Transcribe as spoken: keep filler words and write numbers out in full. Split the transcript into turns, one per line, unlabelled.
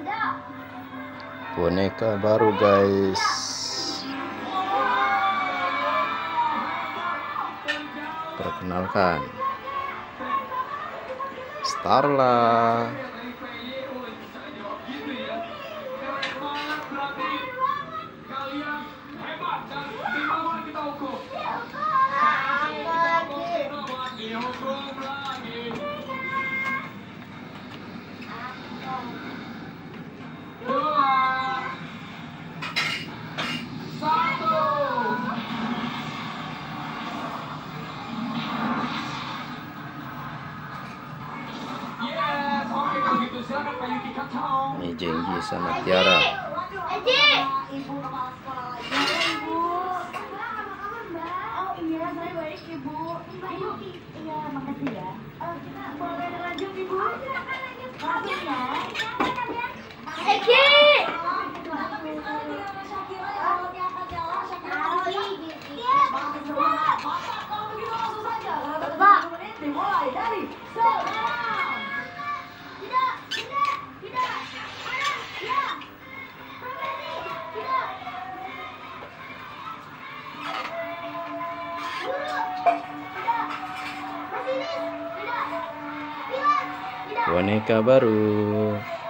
Boneka baru, guys. Perkenalkan, Starla. Ini Jenggi sama Tiara.
Ibu kepala sekolah lagi. Ibu. Oh iya, saya baik Ibu. Ibu, iya makasih ya. Oh, kita boleh lanjut Ibu? Oh, silakan lanjut. Langsung ya. Eki. Dimulai dari sekarang. Tidak, tidak, tidak. Ya.
Boneka baru.